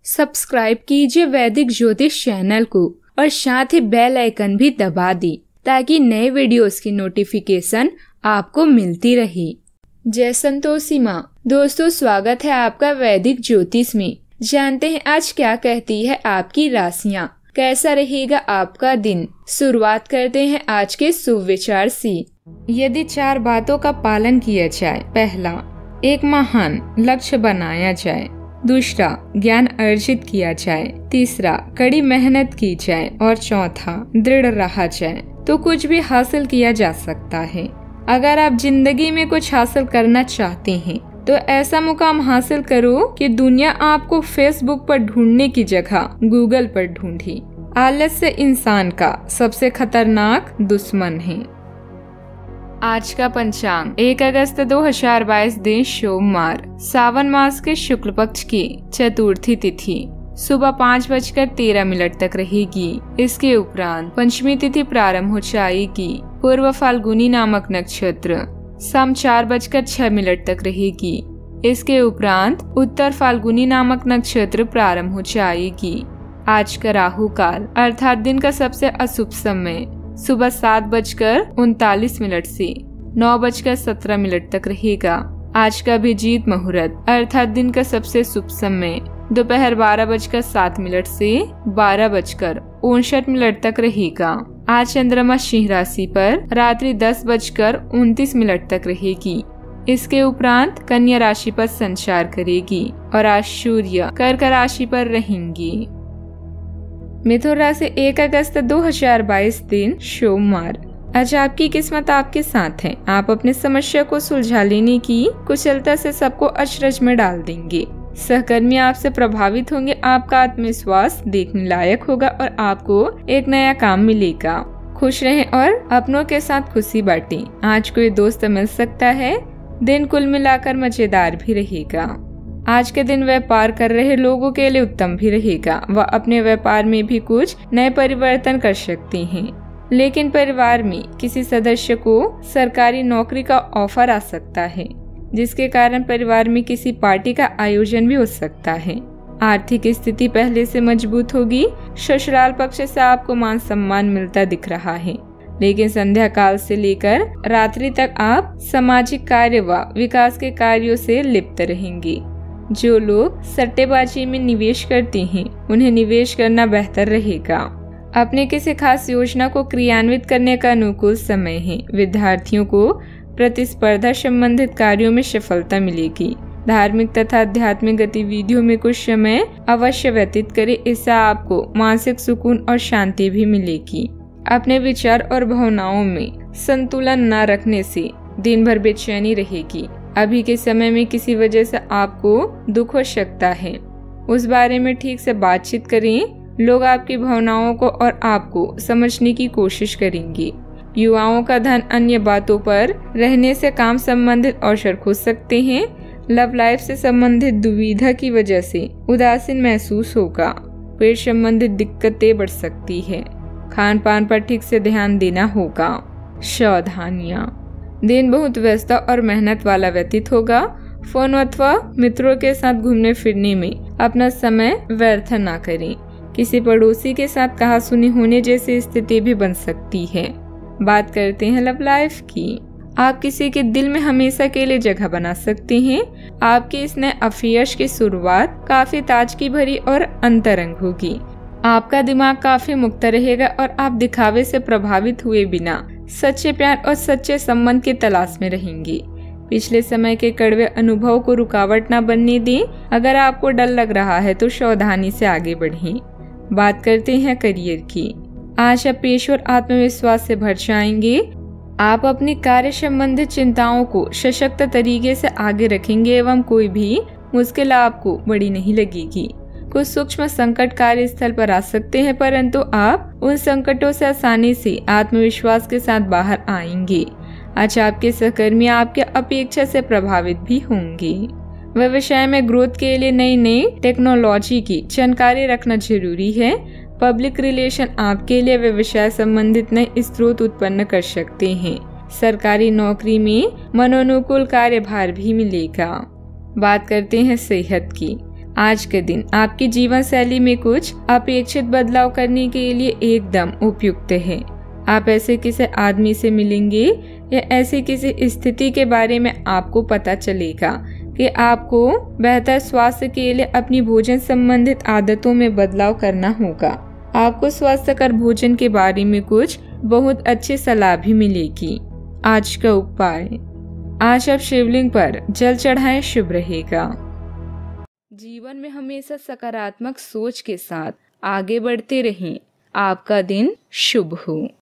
Subscribe कीजिए वैदिक ज्योतिष चैनल को और साथ ही बेल आइकन भी दबा दी ताकि नए वीडियोस की नोटिफिकेशन आपको मिलती रहे। जय संतोषी माँ। दोस्तों, स्वागत है आपका वैदिक ज्योतिष में। जानते हैं आज क्या कहती है आपकी राशियाँ, कैसा रहेगा आपका दिन। शुरुआत करते हैं आज के शुभ विचार से। यदि 4 बातों का पालन किया जाए। पहला, एक महान लक्ष्य बनाया जाए। दूसरा, ज्ञान अर्जित किया जाए। तीसरा, कड़ी मेहनत की जाए। और चौथा, दृढ़ रहा जाए तो कुछ भी हासिल किया जा सकता है। अगर आप जिंदगी में कुछ हासिल करना चाहते हैं तो ऐसा मुकाम हासिल करो कि दुनिया आपको फेसबुक पर ढूंढने की जगह गूगल पर ढूंढे। आलस्य इंसान का सबसे खतरनाक दुश्मन है। आज का पंचांग 1 अगस्त 2022 दिन सोमवार, सावन मास के शुक्ल पक्ष की चतुर्थी तिथि सुबह 5:13 तक रहेगी। इसके उपरांत पंचमी तिथि प्रारंभ हो जाएगी। पूर्व फाल्गुनी नामक नक्षत्र शाम 4:06 तक रहेगी। इसके उपरांत उत्तर फाल्गुनी नामक नक्षत्र प्रारंभ हो जाएगी। आज का राहु काल अर्थात दिन का सबसे अशुभ समय सुबह 7:39 से 9:17 तक रहेगा। आज का अभिजीत मुहूर्त अर्थात दिन का सबसे शुभ समय दोपहर 12:07 से 12:59 तक रहेगा। आज चंद्रमा सिंह राशि पर रात्रि 10:29 तक रहेगी। इसके उपरांत कन्या राशि पर संचार करेगी और आज सूर्य कर्क राशि पर रहेंगी। मिथुन राशि 1 अगस्त 2022 दिन सोमवार। आज आपकी किस्मत आपके साथ है। आप अपनी समस्या को सुलझा लेने की कुशलता से सबको अचरज में डाल देंगे। सहकर्मी आपसे प्रभावित होंगे। आपका आत्मविश्वास देखने लायक होगा और आपको एक नया काम मिलेगा। खुश रहें और अपनों के साथ खुशी बांटें। आज कोई दोस्त मिल सकता है। दिन कुल मिलाकर मजेदार भी रहेगा। आज के दिन व्यापार कर रहे लोगों के लिए उत्तम भी रहेगा। वह अपने व्यापार में भी कुछ नए परिवर्तन कर सकते हैं, लेकिन परिवार में किसी सदस्य को सरकारी नौकरी का ऑफर आ सकता है, जिसके कारण परिवार में किसी पार्टी का आयोजन भी हो सकता है। आर्थिक स्थिति पहले से मजबूत होगी। ससुराल पक्ष से आपको मान सम्मान मिलता दिख रहा है, लेकिन संध्या काल से लेकर रात्रि तक आप सामाजिक कार्य व विकास के कार्यों से लिप्त रहेंगे। जो लोग सट्टेबाजी में निवेश करते हैं उन्हें निवेश करना बेहतर रहेगा। अपने किसी खास योजना को क्रियान्वित करने का अनुकूल समय है। विद्यार्थियों को प्रतिस्पर्धा संबंधित कार्यों में सफलता मिलेगी। धार्मिक तथा आध्यात्मिक गतिविधियों में कुछ समय अवश्य व्यतीत करें। इससे आपको मानसिक सुकून और शांति भी मिलेगी। अपने विचार और भावनाओं में संतुलन न रखने से दिन भर बेचैनी रहेगी। अभी के समय में किसी वजह से आपको दुख हो सकता है, उस बारे में ठीक से बातचीत करें। लोग आपकी भावनाओं को और आपको समझने की कोशिश करेंगे। युवाओं का ध्यान अन्य बातों पर रहने से काम संबंधित अवसर खो सकते हैं। लव लाइफ से संबंधित दुविधा की वजह से उदासीन महसूस होगा। पेट संबंधित दिक्कतें बढ़ सकती है। खान पान पर ठीक से ध्यान देना होगा। सावधानियां। दिन बहुत व्यस्त और मेहनत वाला व्यतीत होगा। फोन अथवा मित्रों के साथ घूमने फिरने में अपना समय व्यर्थ ना करें। किसी पड़ोसी के साथ कहासुनी होने जैसी स्थिति भी बन सकती है। बात करते हैं लव लाइफ की। आप किसी के दिल में हमेशा के लिए जगह बना सकते हैं। आपके इस नए अफेयर्स की शुरुआत काफी ताजगी भरी और अंतरंग होगी। आपका दिमाग काफी मुक्त रहेगा और आप दिखावे से प्रभावित हुए बिना सच्चे प्यार और सच्चे संबंध की तलाश में रहेंगे। पिछले समय के कड़वे अनुभव को रुकावट न बनने दें। अगर आपको डर लग रहा है तो सावधानी से आगे बढ़ें। बात करते हैं करियर की। आज आप पेशेवर आत्मविश्वास से भर जाएंगे। आप अपनी कार्य संबंधित चिंताओं को सशक्त तरीके से आगे रखेंगे एवं कोई भी मुश्किल आपको बड़ी नहीं लगेगी। कुछ सूक्ष्म संकट कार्यस्थल पर आ सकते हैं, परंतु आप उन संकटों से आसानी से आत्मविश्वास के साथ बाहर आएंगे। आज आपके सहकर्मी आपके अपेक्षा से प्रभावित भी होंगे। व्यवसाय में ग्रोथ के लिए नई नई टेक्नोलॉजी की जानकारी रखना जरूरी है। पब्लिक रिलेशन आपके लिए व्यवसाय संबंधित नए स्रोत उत्पन्न कर सकते हैं। सरकारी नौकरी में मनोनुकूल कार्यभार भी मिलेगा। बात करते हैं सेहत की। आज के दिन आपकी जीवन शैली में कुछ अपेक्षित बदलाव करने के लिए एकदम उपयुक्त है। आप ऐसे किसी आदमी से मिलेंगे या ऐसी किसी स्थिति के बारे में आपको पता चलेगा कि आपको बेहतर स्वास्थ्य के लिए अपनी भोजन संबंधित आदतों में बदलाव करना होगा। आपको स्वास्थ्यकर भोजन के बारे में कुछ बहुत अच्छी सलाह भी मिलेगी। आज का उपाय, आज आप शिवलिंग पर जल चढ़ाएं, शुभ रहेगा। जीवन में हमेशा सकारात्मक सोच के साथ आगे बढ़ते रहें। आपका दिन शुभ हो।